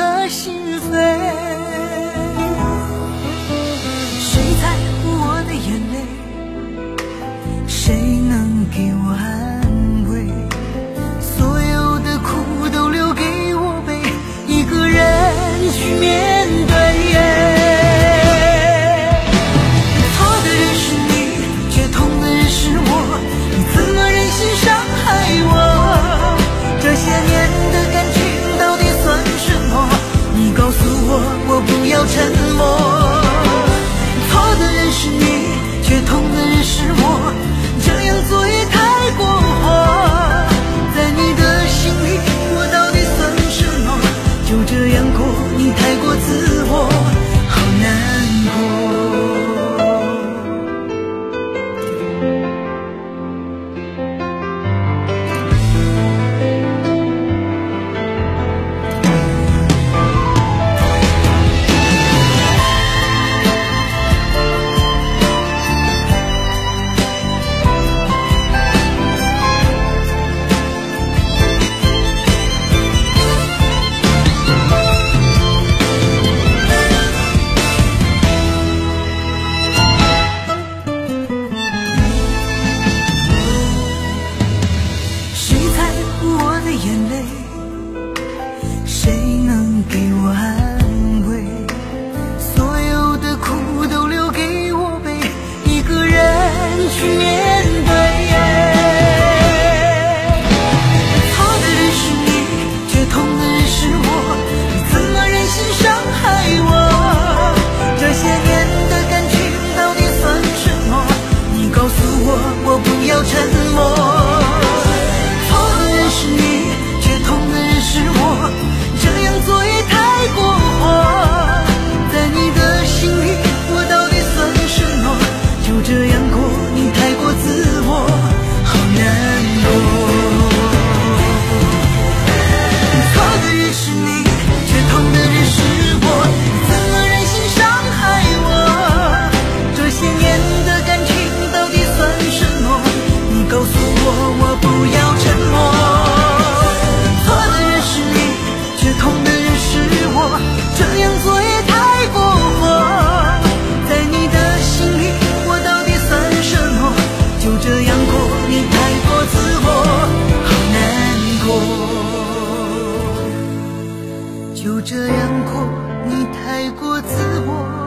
的心扉。谁在乎我的眼泪？谁能给我安慰？所有的苦都留给我背，一个人去面对。错的人是你，却痛的人是我，你怎么忍心伤害我？这些年的感情到底算什么？你告诉我，我不要沉默。错的人是你，却痛的人是我，这样做也太过火。在你的心里，我到底算什么？就这样过，你太过自我，好难过。眼泪，谁能给我安慰？所有的苦都留给我背，一个人去面对。错的人是你，却痛的人是我，你怎么忍心伤害我？这些年的感情到底算什么？你告诉我，我不要沉默。错的人是你，痛的人是我，这样做也太过火。在你的心里，我到底算什么？就这样过，你太过自我，好难过。错的人是你，却痛的人是我，你怎么忍心伤害我？这些年的感情到底算什么？你告诉我，我不要沉默。痛的人是我，这样做也太过火。在你的心里，我到底算什么？就这样过，你太过自我，好难过。就这样过，你太过自我。